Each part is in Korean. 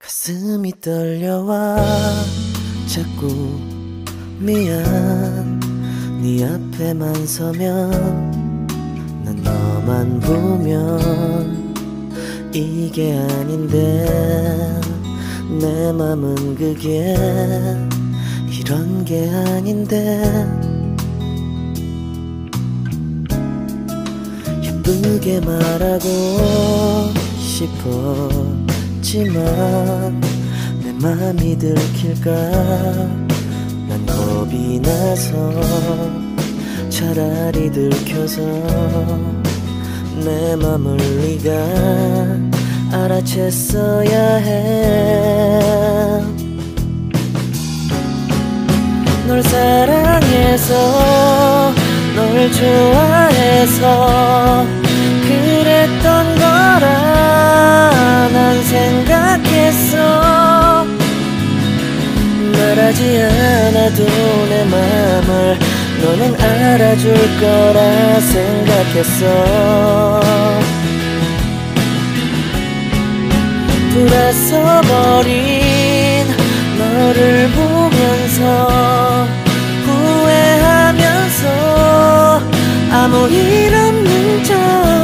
가슴이 떨려와 자꾸 미안. 네 앞에만 서면 난 너만 보면 이게 아닌데 내 맘은 그게 이런 게 아닌데 예쁘게 말하고 싶었지만 내 맘이 들킬까 난 겁이 나서 차라리 들켜서 내 맘을 네가 알아챘어야 해. 널 사랑해서 널 좋아해서 그랬던 거라 난 생각했어. 말하지 않아도 내 맘을 너는 알아줄 거라 생각했어. 돌아서 버린 너를 보면서 후회하면서 아무 일 없는 척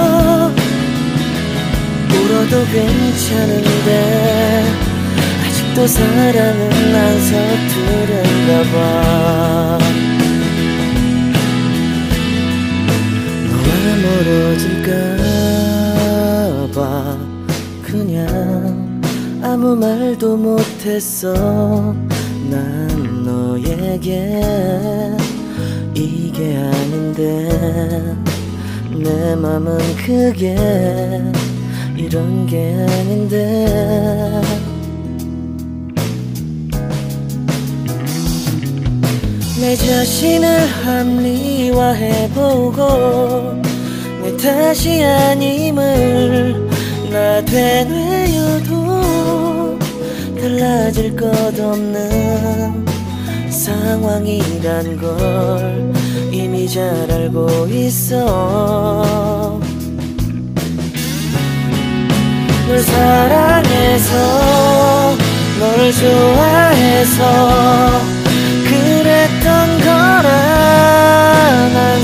울어도 괜찮은데 아직도 사랑은 안 서투른가 봐. 너와 멀어질까 봐 그냥 아무 말도 못했어. 난 너에게 이게 아닌데 내 맘은 그게 이런 게 아닌데 내 자신을 합리화해보고 내 탓이 아님을 나 되뇌어도 달라질 것 없는 상황이란 걸 이미 잘 알고 있어. 널 사랑해서 널 좋아해서 그랬던 거라 난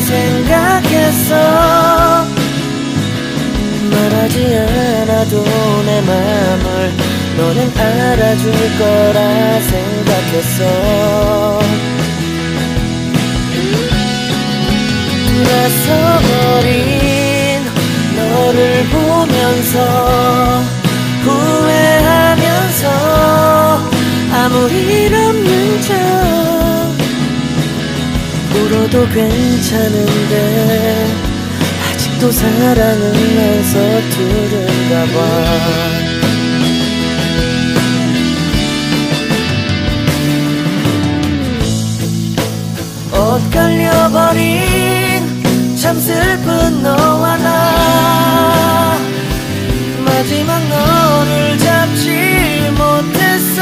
생각했어. 말하지 않아도 내 맘을 너는 알아줄 거라 생각했어. 돌아서버린 너를 보면서 후회하면서 아무 일 없는 척 울어도 괜찮은데 아직도 사랑은 안 서투른가 봐. 엇갈려버린 참 슬픈 너와 나 마지막 너를 잡지 못했어.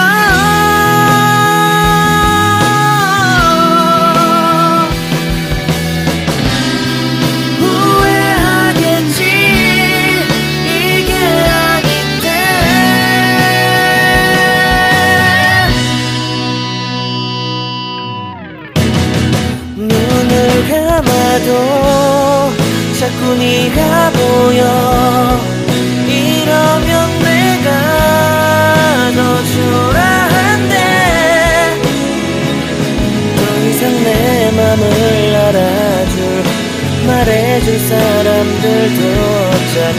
후회하겠지 이게 아닌데 눈을 감아도 자꾸 네가 보여. 이러면 내가 더 초라한데 더 이상 내 맘을 알아줄 말해줄 사람들도 없잖아.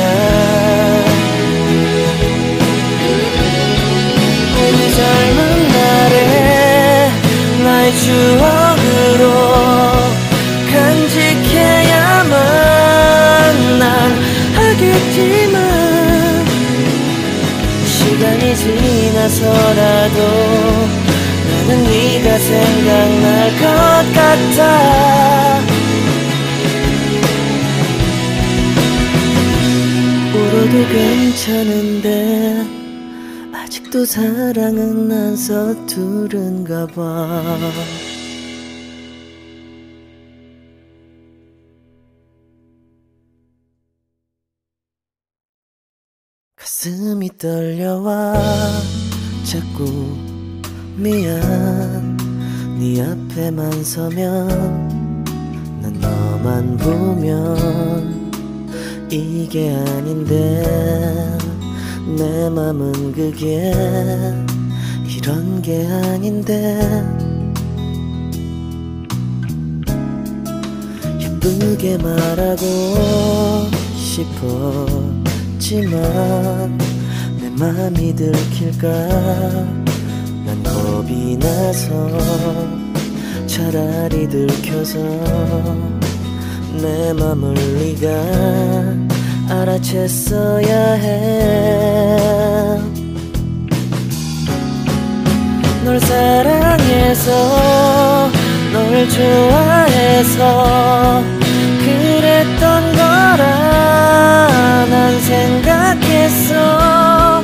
우리 젊은 날에 나의 추억으로 간직해야만 난 하겠지만 시간이 지나서라도 나는 네가 생각날 것 같아. 울어도 괜찮은데 아직도 사랑은 안 서투른가 봐. 가슴이 떨려와 자꾸 미안. 네 앞에만 서면 난 너만 보면 이게 아닌데 내 맘은 그게 이런 게 아닌데 예쁘게 말하고 싶었지만 내 맘이 들킬까 난 겁이 나서 차라리 들켜서 내 맘을 네가 알아챘어야 해. 널 사랑해서 널 좋아해서 그랬던 거라 난 생각했어.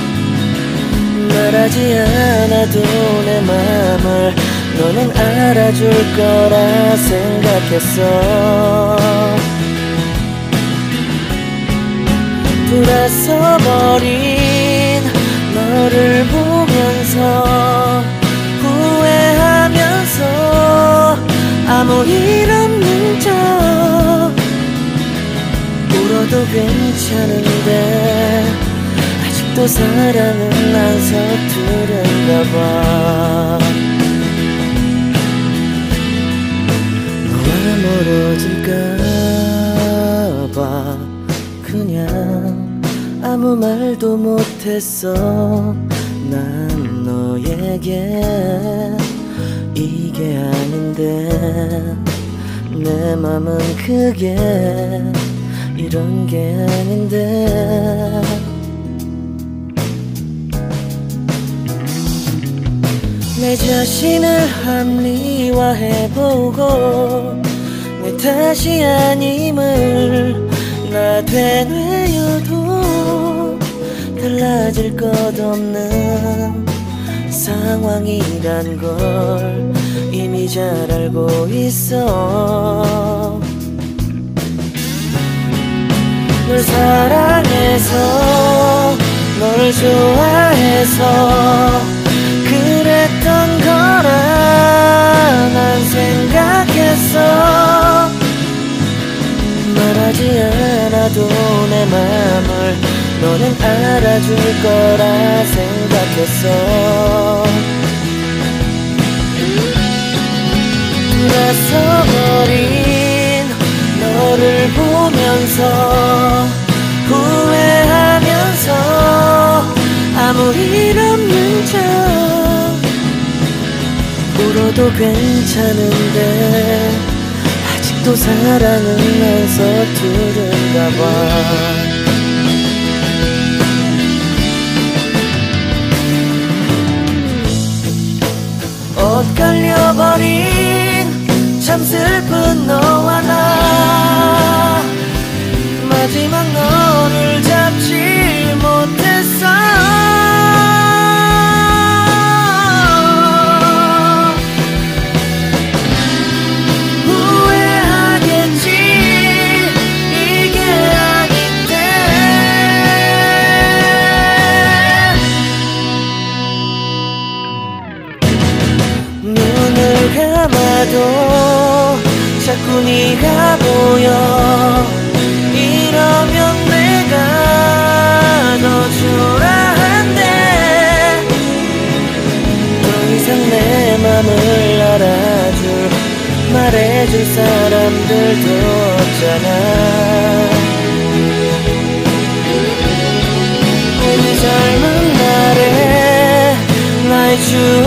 말하지 않아도 내 맘을 너는 알아줄 거라 생각했어. 돌아서버린 너를 보면서 후회하면서 아무 일 없는 척 울어도 괜찮은데 아직도 사랑은 안 서투른가 봐. 너와 멀어질까 봐 그냥 아무 말도 못했어. 난 너에게 이게 아닌데 내 맘은 그게 이런 게 아닌데 내 자신을 합리화해보고 내 탓이 아님을 나 되뇌어도 달라질 것 없는 상황이란 걸 이미 잘 알고 있어. 널 사랑해서 널 좋아해서 그랬던 거라 난 생각했어. 말하지 않아도 내 맘을 너는 알아줄 거라 생각했어. 돌아서버린 너를 보면서 후회하면서 아무 일 없는 척 울어도 괜찮은데 아직도 사랑은 안 서투른가 봐. 엇갈려버린 참 슬픈 너와 나 마지막 너를 잡지 못했어. 후회하겠지 이게 아닌데 눈을 감아도 자꾸 네가 보여. 이러면 내가 더 초라한데 더 이상 내 맘을 알아줄 말해줄 사람들도 없잖아. 우리 젊은 날에 날